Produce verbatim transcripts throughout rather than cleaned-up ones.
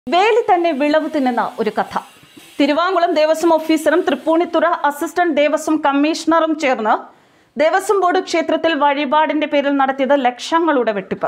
വേലി തന്നെ വിളവ് തിന്നുന്ന ഒരു കഥ. തിരുവാങ്കുളം ദേവസ്വം ഓഫീസറും തൃപ്പൂണിത്തുറ അസിസ്റ്റന്റ് ദേവസ്വം കമ്മീഷണറും ചേർന്ന് ദേവസ്വം ബോർഡ് ക്ഷേത്രത്തിൽ വഴിപാടിന്റെ പേരിൽ നടത്തിയത് ലക്ഷങ്ങളുടെ വെട്ടിപ്പ്.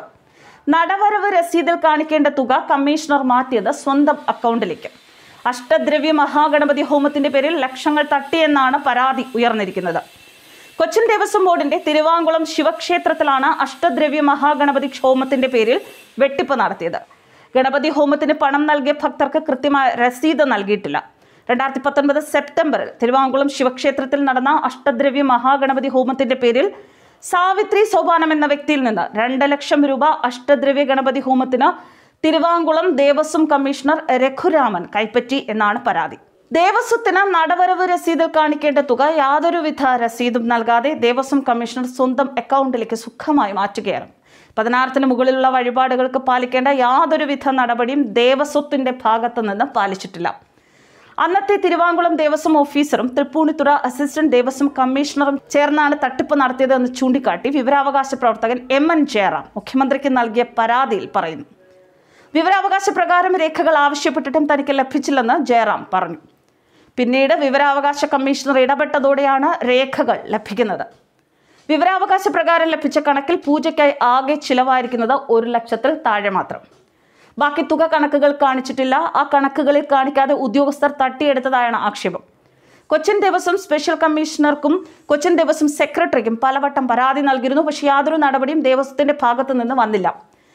നടവരവ് രസീതിൽ കാണിക്കേണ്ട തുക കമ്മീഷണർ മാറ്റിയത് സ്വന്തം അക്കൗണ്ടിലേക്ക്. അഷ്ടദ്രവ്യ മഹാഗണപതി ഹോമത്തിന്റെ പേരിൽ ലക്ഷങ്ങൾ തട്ടിയെന്നാണ് പരാതി ഉയർന്നിരിക്കുന്നത്. കൊച്ചിൻ ദേവസ്വം ബോർഡിന്റെ തിരുവാങ്കുളം ശിവക്ഷേത്രത്തിലാണ് അഷ്ടദ്രവ്യ മഹാഗണപതി ഹോമത്തിന്റെ പേരിൽ വെട്ടിപ്പ് നടത്തിയത്. ഗണപതി ഹോമത്തിന് പണം നൽകിയ ഭക്തർക്ക് കൃത്യമായ രസീത് നൽകിയിട്ടില്ല. രണ്ടായിരത്തി പത്തൊൻപത് സെപ്റ്റംബറിൽ തിരുവാങ്കുളം ശിവക്ഷേത്രത്തിൽ നടന്ന അഷ്ടദ്രവ്യ മഹാഗണപതി ഹോമത്തിന്റെ പേരിൽ സാവിത്രി സോപാനം എന്ന വ്യക്തിയിൽ നിന്ന് രണ്ട് ലക്ഷം രൂപ അഷ്ടദ്രവ്യ ഗണപതി ഹോമത്തിന് തിരുവാങ്കുളം ദേവസ്വം കമ്മീഷണർ രഘുരാമൻ കൈപ്പറ്റി എന്നാണ് പരാതി. ദേവസ്വത്തിന് നടവരവ് രസീതിൽ കാണിക്കേണ്ട തുക യാതൊരുവിധ രസീതും നൽകാതെ ദേവസ്വം കമ്മീഷണർ സ്വന്തം അക്കൗണ്ടിലേക്ക് സുഖമായി മാറ്റുകയാണ്. പതിനായിരത്തിന് മുകളിലുള്ള വഴിപാടുകൾക്ക് പാലിക്കേണ്ട യാതൊരുവിധ നടപടിയും ദേവസ്വത്തിന്റെ ഭാഗത്തു നിന്ന് പാലിച്ചിട്ടില്ല. അന്നത്തെ തിരുവാങ്കുളം ദേവസ്വം ഓഫീസറും തൃപ്പൂണിത്തുറ അസിസ്റ്റന്റ് ദേവസ്വം കമ്മീഷണറും ചേർന്നാണ് തട്ടിപ്പ് നടത്തിയതെന്ന് ചൂണ്ടിക്കാട്ടി വിവരാവകാശ പ്രവർത്തകൻ എം എൻ ജയറാം മുഖ്യമന്ത്രിക്ക് നൽകിയ പരാതിയിൽ പറയുന്നു. വിവരാവകാശ പ്രകാരം രേഖകൾ ആവശ്യപ്പെട്ടിട്ടും തനിക്ക് ലഭിച്ചില്ലെന്ന് ജയറാം പറഞ്ഞു. പിന്നീട് വിവരാവകാശ കമ്മീഷണർ ഇടപെട്ടതോടെയാണ് രേഖകൾ ലഭിക്കുന്നത്. വിവരാവകാശ പ്രകാരം ലഭിച്ച കണക്കിൽ പൂജയ്ക്കായി ആകെ ചിലവായിരിക്കുന്നത് ഒരു ലക്ഷത്തിൽ താഴെ മാത്രം. ബാക്കി തുക കണക്കുകൾ കാണിച്ചിട്ടില്ല. ആ കണക്കുകളിൽ കാണിക്കാതെ ഉദ്യോഗസ്ഥർ തട്ടിയെടുത്തതായാണ് ആക്ഷേപം. കൊച്ചിൻ ദേവസ്വം സ്പെഷ്യൽ കമ്മീഷണർക്കും കൊച്ചിൻ ദേവസ്വം സെക്രട്ടറിക്കും പലവട്ടം പരാതി നൽകിയിരുന്നു. പക്ഷേ യാതൊരു നടപടിയും ദേവസ്വത്തിന്റെ ഭാഗത്തു നിന്ന് വന്നില്ല.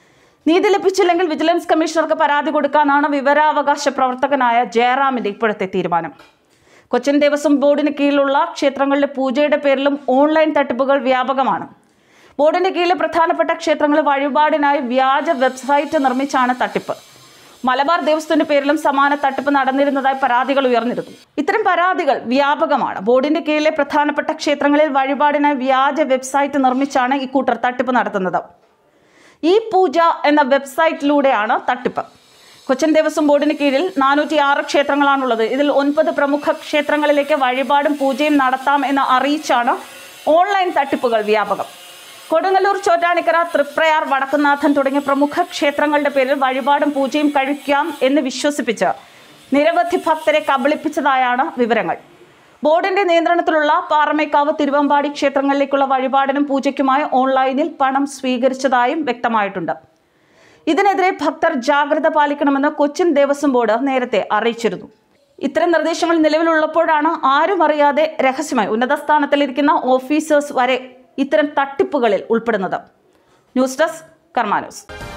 നീതി ലഭിച്ചില്ലെങ്കിൽ വിജിലൻസ് കമ്മീഷണർക്ക് പരാതി കൊടുക്കാനാണ് വിവരാവകാശ പ്രവർത്തകനായ ജയറാമിന്റെ ഇപ്പോഴത്തെ തീരുമാനം. കൊച്ചിൻ ദേവസ്വം ബോർഡിന് കീഴിലുള്ള ക്ഷേത്രങ്ങളിലെ പൂജയുടെ പേരിലും ഓൺലൈൻ തട്ടിപ്പുകൾ വ്യാപകമാണ്. ബോർഡിന്റെ കീഴിലെ പ്രധാനപ്പെട്ട ക്ഷേത്രങ്ങളിൽ വഴിപാടിനായി വ്യാജ വെബ്സൈറ്റ് നിർമ്മിച്ചാണ് തട്ടിപ്പ്. മലബാർ ദേവസ്വത്തിന്റെ പേരിലും സമാന തട്ടിപ്പ് നടന്നിരുന്നതായി പരാതികൾ ഉയർന്നിരുന്നു. ഇത്തരം പരാതികൾ വ്യാപകമാണ്. ബോർഡിന്റെ കീഴിലെ പ്രധാനപ്പെട്ട ക്ഷേത്രങ്ങളിൽ വഴിപാടിനായി വ്യാജ വെബ്സൈറ്റ് നിർമ്മിച്ചാണ് ഇക്കൂട്ടർ തട്ടിപ്പ് നടത്തുന്നത്. ഈ പൂജ എന്ന വെബ്സൈറ്റിലൂടെയാണ് തട്ടിപ്പ്. കൊച്ചിൻ ദേവസ്വം ബോർഡിന് കീഴിൽ നാനൂറ്റി ആറ് ക്ഷേത്രങ്ങളാണുള്ളത്. ഇതിൽ ഒൻപത് പ്രമുഖ ക്ഷേത്രങ്ങളിലേക്ക് വഴിപാടും പൂജയും നടത്താം എന്ന് അറിയിച്ചാണ് ഓൺലൈൻ തട്ടിപ്പുകൾ വ്യാപകം. കൊടുങ്ങല്ലൂർ, ചോറ്റാനിക്കര, തൃപ്രയാർ, വടക്കുന്നാഥൻ തുടങ്ങിയ പ്രമുഖ ക്ഷേത്രങ്ങളുടെ പേരിൽ വഴിപാടും പൂജയും കഴിക്കാം എന്ന് വിശ്വസിപ്പിച്ച് നിരവധി ഭക്തരെ കബളിപ്പിച്ചതായാണ് വിവരങ്ങൾ. ബോർഡിന്റെ നിയന്ത്രണത്തിലുള്ള പാറമേക്കാവ്, തിരുവമ്പാടി ക്ഷേത്രങ്ങളിലേക്കുള്ള വഴിപാടിനും പൂജയ്ക്കുമായി ഓൺലൈനിൽ പണം സ്വീകരിച്ചതായും വ്യക്തമായിട്ടുണ്ട്. ഇതിനെതിരെ ഭക്തർ ജാഗ്രത പാലിക്കണമെന്ന് കൊച്ചിൻ ദേവസ്വം ബോർഡ് നേരത്തെ അറിയിച്ചിരുന്നു. ഇത്തരം നിർദ്ദേശങ്ങൾ നിലവിലുള്ളപ്പോഴാണ് ആരും അറിയാതെ രഹസ്യമായി ഉന്നത സ്ഥാനത്തിലിരിക്കുന്ന ഓഫീസേഴ്സ് വരെ ഇത്തരം തട്ടിപ്പുകളിൽ ഉൾപ്പെടുന്നത്. News desk Karma news.